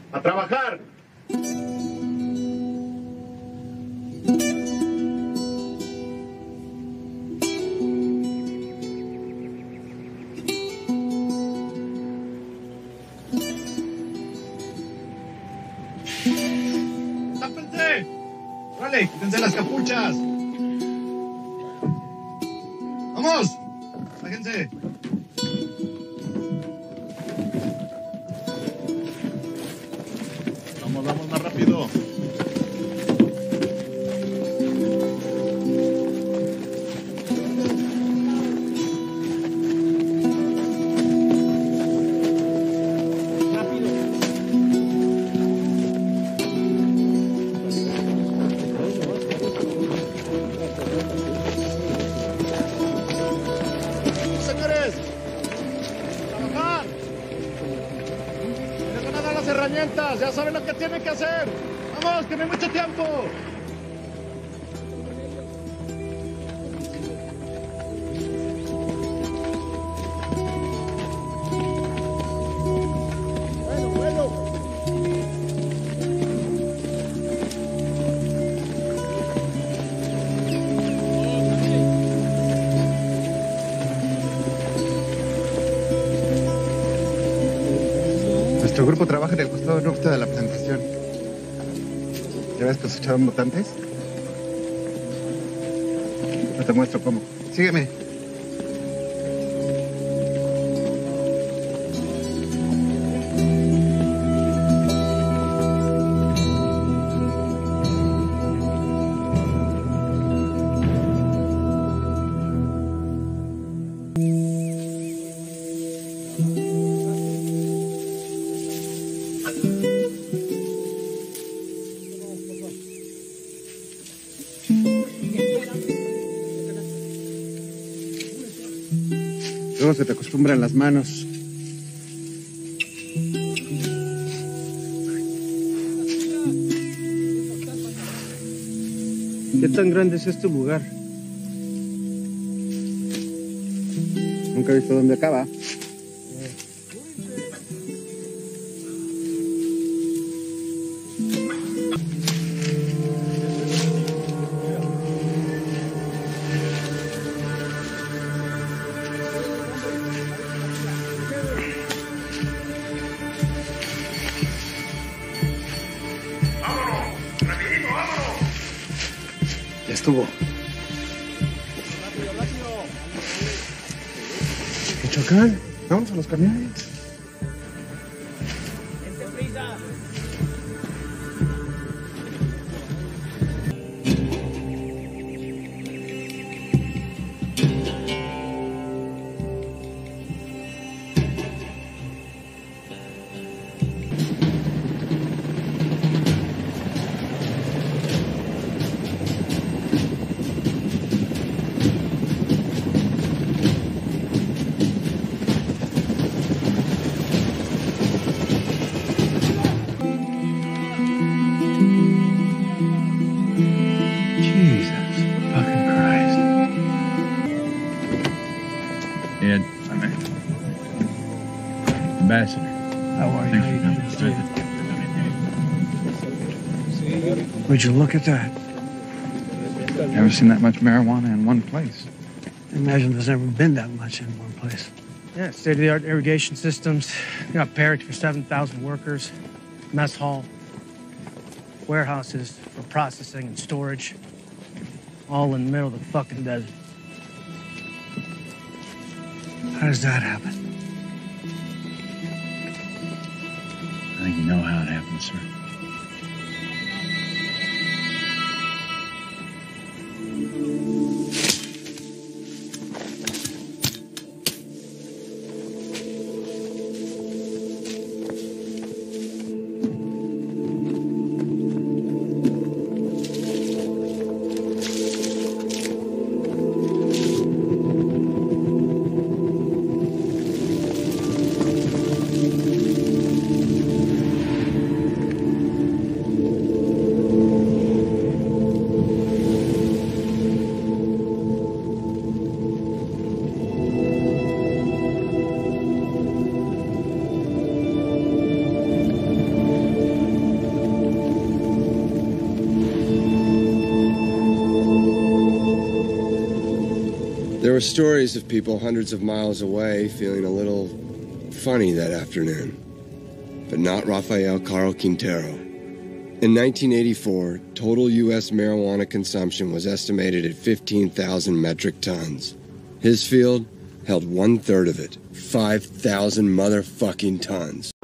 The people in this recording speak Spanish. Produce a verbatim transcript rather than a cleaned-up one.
¡A trabajar! ¡Tápense! ¡Órale, quítense las capuchas! ¡Vamos! ¡Bájense! Vamos, vamos más rápido. Señores, trabajar. Les van a dar las herramientas, ya saben lo que tienen que hacer. Vamos, que no hay mucho tiempo. Bueno, bueno. Nuestro grupo trabaja en el costado norte de la plantación. ¿Ya ves que se echaban botantes? No te muestro cómo. Sígueme. Luego se te acostumbran las manos. ¿Qué tan grande es este lugar? Nunca he visto dónde acaba. Ya estuvo. Rápido, rápido. Michoacán, vamos a los camiones. Ed, I'm Ambassador. How are Thanks for you? coming. Would you look at that? Never seen that much marijuana in one place. Imagine there's never been that much in one place. Yeah, state-of-the-art irrigation systems. You got barracks for seven thousand workers, mess hall, warehouses for processing and storage, all in the middle of the fucking desert. How does that happen? I think you know how it happened, sir. were stories of people hundreds of miles away feeling a little funny that afternoon. But not Rafael Caro Quintero. In nineteen eighty-four, total U S marijuana consumption was estimated at fifteen thousand metric tons. His field held one-third of it, five thousand motherfucking tons.